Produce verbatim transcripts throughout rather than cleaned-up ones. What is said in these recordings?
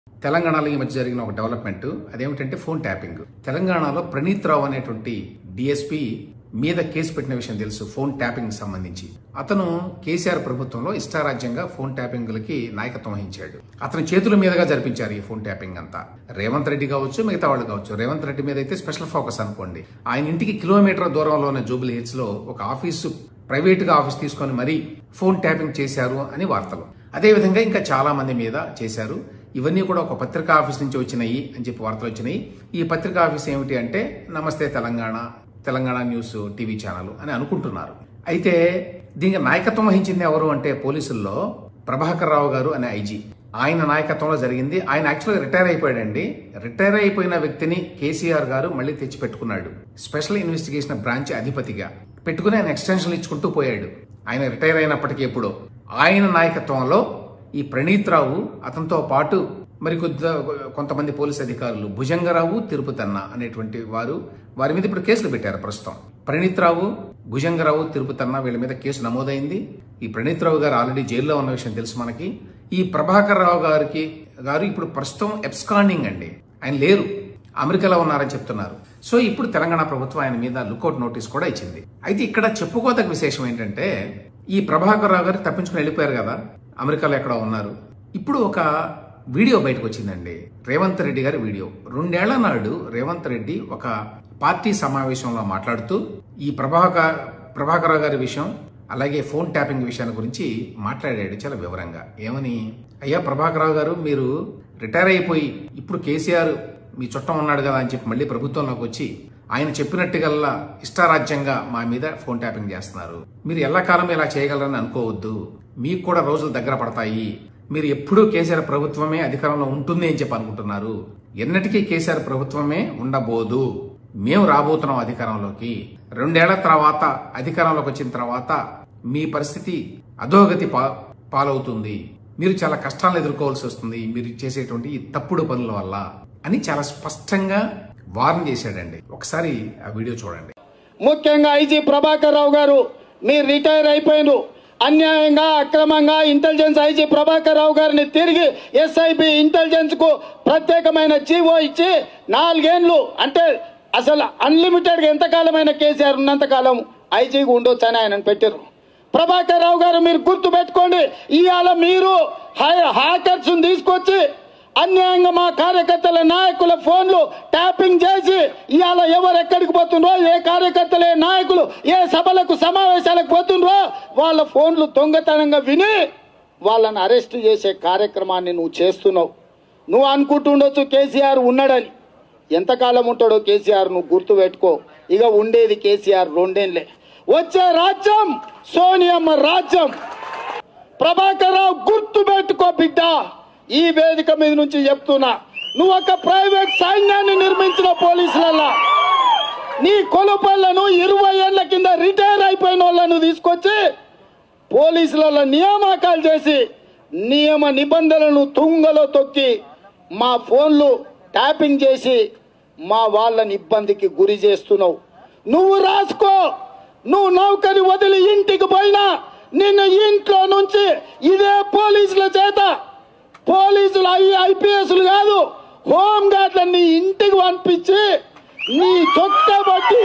తెలంగాణలో ఈ మధ్య జరిగిన ఒక డెవలప్మెంట్ అదేమిటంటే ఫోన్ ట్యాపింగ్. తెలంగాణలో ప్రణీత్ రావు అనేటువంటి డిఎస్పీ మీద కేసు పెట్టిన విషయం తెలుసు ఫోన్ ట్యాపింగ్ సంబంధించి. అతను కేసీఆర్ ప్రభుత్వంలో ఇష్టారాజ్యంగా ఫోన్ ట్యాపింగ్లకి నాయకత్వం వహించాడు. అతని చేతుల మీదుగా జరిపించారు ఈ ఫోన్ ట్యాపింగ్ అంతా. రేవంత్ రెడ్డి కావచ్చు, మిగతా వాళ్ళు కావచ్చు. రేవంత్ రెడ్డి మీద అయితే స్పెషల్ ఫోకస్ అనుకోండి. ఆయన ఇంటికి కిలోమీటర్ దూరంలో ఉన్న జూబ్లీ హిల్స్ లో ఒక ఆఫీసు ప్రైవేట్ గా ఆఫీస్ తీసుకొని మరీ ఫోన్ ట్యాపింగ్ చేశారు అని వార్తలు. అదేవిధంగా ఇంకా చాలా మంది మీద చేశారు. ఇవన్నీ కూడా ఒక పత్రికా ఆఫీస్ నుంచి వచ్చినాయి అని చెప్పి వార్తలు వచ్చినాయి. ఈ పత్రికా ఆఫీస్ ఏమిటి అంటే Namaste Telangana, Telangana news TV channel అని అనుకుంటున్నారు. అయితే దీనికి నాయకత్వం వహించింది ఎవరు అంటే పోలీసుల్లో ప్రభాకర్ రావు గారు అనే ఐజీ. ఆయన నాయకత్వంలో జరిగింది. ఆయన యాక్చువల్గా రిటైర్ అయిపోయాడండి. రిటైర్ అయిపోయిన వ్యక్తిని కేసీఆర్ గారు మళ్ళీ తెచ్చి పెట్టుకున్నాడు. స్పెషల్ ఇన్వెస్టిగేషన్ బ్రాంచ్ అధిపతిగా పెట్టుకుని ఆయన ఎక్స్టెన్షన్ ఇచ్చుకుంటూ పోయాడు. ఆయన రిటైర్ అయినప్పటికీ ఎప్పుడో ఆయన నాయకత్వంలో ఈ ప్రణీత్ రావు, అతనితో పాటు మరి కొద్ది కొంతమంది పోలీస్ అధికారులు భుజంగరావు, తిరుపతన్న అనేటువంటి వారు వారి మీద ఇప్పుడు కేసులు పెట్టారు. ప్రస్తుతం ప్రణీత్ రావు, భుజంగరావు, తిరుపతన్న వీళ్ళ మీద కేసు నమోదైంది. ఈ ప్రణీత్ రావు గారు ఆల్రెడీ జైల్లో ఉన్న విషయం తెలుసు మనకి. ఈ ప్రభాకర్ రావు గారికి గారు ఇప్పుడు ప్రస్తుతం ఎబ్స్కాండింగ్ అండి. ఆయన లేరు, అమెరికాలో ఉన్నారని చెప్తున్నారు. సో ఇప్పుడు తెలంగాణ ప్రభుత్వం ఆయన మీద లుకౌట్ నోటీస్ కూడా ఇచ్చింది. అయితే ఇక్కడ చెప్పుకోదగ్గ విశేషం ఏంటంటే ఈ ప్రభాకర్ రావు గారు తప్పించుకుని వెళ్ళిపోయారు కదా, అమెరికాలో ఎక్కడో ఉన్నారు. ఇప్పుడు ఒక వీడియో బయటకు వచ్చిందండి, రేవంత్ రెడ్డి గారి వీడియో. రెండేళ్ల నాడు రేవంత్ రెడ్డి ఒక పార్టీ సమావేశంలో మాట్లాడుతూ ఈ ప్రభాకర్ ప్రభాకర్ రావు గారి విషయం అలాగే ఫోన్ ట్యాపింగ్ విషయాన్ని గురించి మాట్లాడాడు చాలా వివరంగా. ఏమని, అయ్యా ప్రభాకర్ రావు గారు, మీరు రిటైర్ అయిపోయి ఇప్పుడు కేసీఆర్ మీ చుట్టం ఉన్నాడు కదా అని చెప్పి మళ్ళీ ప్రభుత్వంలోకి వచ్చి ఆయన చెప్పినట్టుగల్లా ఇష్టారాజ్యంగా మా మీద ఫోన్ ట్యాపింగ్ చేస్తున్నారు. మీరు ఎల్లకాలం ఇలా చేయగలరని అనుకోవద్దు, మీకు కూడా రోజులు దగ్గర పడతాయి. మీరు ఎప్పుడూ కేసీఆర్ ప్రభుత్వమే అధికారంలో ఉంటుంది అని చెప్పి అనుకుంటున్నారు. ఎన్నటికీ కేసీఆర్ ప్రభుత్వమే ఉండబోదు. మేము రాబోతున్నాం అధికారంలోకి. రెండేళ్ల తర్వాత అధికారంలోకి వచ్చిన తర్వాత మీ పరిస్థితి అధోగతి పాలవుతుంది. మీరు చాలా కష్టాలను ఎదుర్కోవాల్సి వస్తుంది మీరు చేసేటువంటి ఈ తప్పుడు పనుల వల్ల అని చాలా స్పష్టంగా వార్న్ చేశాడండి. ఒకసారి ఆ వీడియో చూడండి. ముఖ్యంగా ఐజీ ప్రభాకర్ రావు గారు, మీరు రిటైర్ అయిపోయిన అన్యాయంగా అక్రమంగా ఇంటెలిజెన్స్ ఐజీ ప్రభాకర్ రావు గారిని తిరిగి ఎస్ఐబి ఇంటెలిజెన్స్ కు ప్రత్యేకమైన జీవో ఇచ్చి నాలుగేళ్లు అంటే అసలు అన్లిమిటెడ్ గా ఎంతకాలమైన కేసీఆర్ ఉన్నంతకాలం ఐజీగా ఉండొచ్చు అని ఆయన పెట్టారు. ప్రభాకర్ రావు గారు, మీరు గుర్తు పెట్టుకోండి, ఇవాళ మీరు హ్యాకర్స్ తీసుకొచ్చి అన్యాయంగా మా కార్యకర్తల నాయకుల ఫోన్లు ట్యాపింగ్ చేసి ఇవాళ ఎవరు ఎక్కడికి పోతుండ్రో, ఏ కార్యకర్తలు ఏ నాయకులు ఏ సభలకు సమావేశాలకు పోతుండ్రో వాళ్ళ ఫోన్లు దొంగతనంగా విని వాళ్ళని అరెస్ట్ చేసే కార్యక్రమాన్ని నువ్వు చేస్తున్నావు. నువ్వు అనుకుంటుండొచ్చు కేసీఆర్ ఉన్నాడని. ఎంతకాలం ఉంటాడో కేసీఆర్ నువ్వు గుర్తు పెట్టుకో. ఇక ఉండేది కేసీఆర్ రెండేళ్లే. వచ్చే రాజ్యం సోనియమ్మ రాజ్యం. ప్రభాకర్ రావు గుర్తు పెట్టుకో బిడ్డ. ఈ వేదిక మీద నుంచి చెప్తున్నా, నువ్వు ఒక ప్రైవేట్ సైన్యాన్ని నిర్మించిన పోలీసులల్లా నీ కొలుపళ్లను ఇరవై ఏళ్ల కింద రిటైర్ అయిపోయిన వాళ్ళను తీసుకొచ్చి పోలీసులలో నియామకాలు చేసి నియమ నిబంధనలను తుంగలో తొక్కి మా ఫోన్లు ట్యాపింగ్ చేసి మా వాళ్ళని ఇబ్బందికి గురి చేస్తున్నావు. నువ్వు రాసుకో, నువ్వు నౌకరి వదిలి ఇంటికి పోయినా నిన్ను ఇంట్లో నుంచి ఇదే పోలీసుల చేత, పోలీసులు ఐపీఎస్లు కాదు హోమ్ గార్డ్లను నీ ఇంటికి పంపించి నీ చొక్కబట్టి.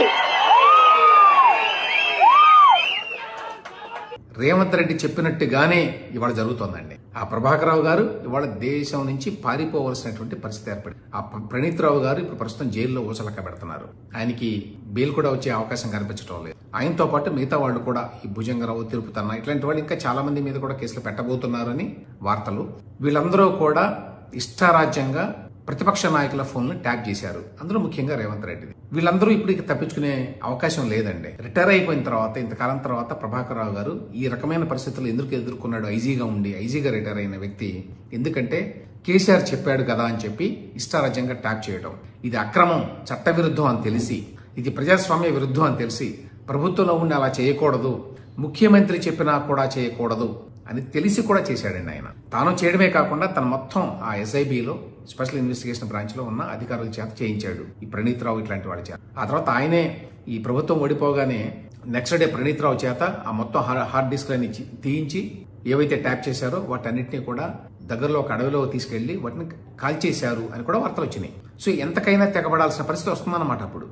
రేవంత్ రెడ్డి చెప్పినట్టుగానే ఇవాళ జరుగుతోందండి. ఆ ప్రభాకర్ రావు గారు ఇవాళ దేశం నుంచి పారిపోవలసినటువంటి పరిస్థితి ఏర్పడింది. ఆ ప్రణీత్ రావు గారు ఇప్పుడు ప్రస్తుతం జైల్లో ఊసలక్క పెడుతున్నారు. ఆయనకి బెయిల్ కూడా వచ్చే అవకాశం కనిపించడం లేదు. ఆయనతో పాటు మిగతా వాళ్ళు కూడా ఈ భుజంగరావు, తిరుపతన్న ఇట్లాంటి వాళ్ళు ఇంకా చాలా మంది మీద కూడా కేసులు పెట్టబోతున్నారని వార్తలు. వీళ్ళందరూ కూడా ఇష్టారాజ్యంగా ప్రతిపక్ష నాయకుల ఫోన్లు ట్యాప్ చేశారు, అందులో ముఖ్యంగా రేవంత్ రెడ్డి. వీళ్ళందరూ ఇప్పుడు తప్పించుకునే అవకాశం లేదండి. రిటైర్ అయిపోయిన తర్వాత ఇంతకాలం తర్వాత ప్రభాకర్ రావు గారు ఈ రకమైన పరిస్థితులు ఎందుకు ఎదుర్కొన్నాడు ఐజీగా ఉండి, ఐజీగా రిటైర్ అయిన వ్యక్తి? ఎందుకంటే కేసీఆర్ చెప్పాడు కదా అని చెప్పి ఇష్టారాజ్యంగా ట్యాప్ చేయడం ఇది అక్రమం, చట్ట విరుద్ధం అని తెలిసి, ఇది ప్రజాస్వామ్య విరుద్ధం అని తెలిసి ప్రభుత్వంలో ఉండి అలా చేయకూడదు, ముఖ్యమంత్రి చెప్పినా కూడా చేయకూడదు అని తెలిసి కూడా చేశాడండి ఆయన. తాను చేయడమే కాకుండా తన మొత్తం ఆ ఎస్ఐబిలో స్పెషల్ ఇన్వెస్టిగేషన్ బ్రాంచ్ లో ఉన్న అధికారుల చేత చేయించాడు ఈ ప్రణీత్ రావు ఇట్లాంటి వాడి చేత. ఆ తర్వాత ఆయనే ఈ ప్రభుత్వం ఓడిపోగానే నెక్స్ట్ డే ప్రణీత్ రావు చేత ఆ మొత్తం హార్డ్ డిస్క్ లని తీయించి ఏవైతే ట్యాప్ చేశారో వాటన్నిటిని కూడా దగ్గరలో ఒక అడవిలో తీసుకెళ్లి వాటిని కాల్చేశారు అని కూడా వార్తలు వచ్చినాయి. సో ఎంతకైనా తెగబడాల్సిన పరిస్థితి వస్తుందన్నమాట అప్పుడు.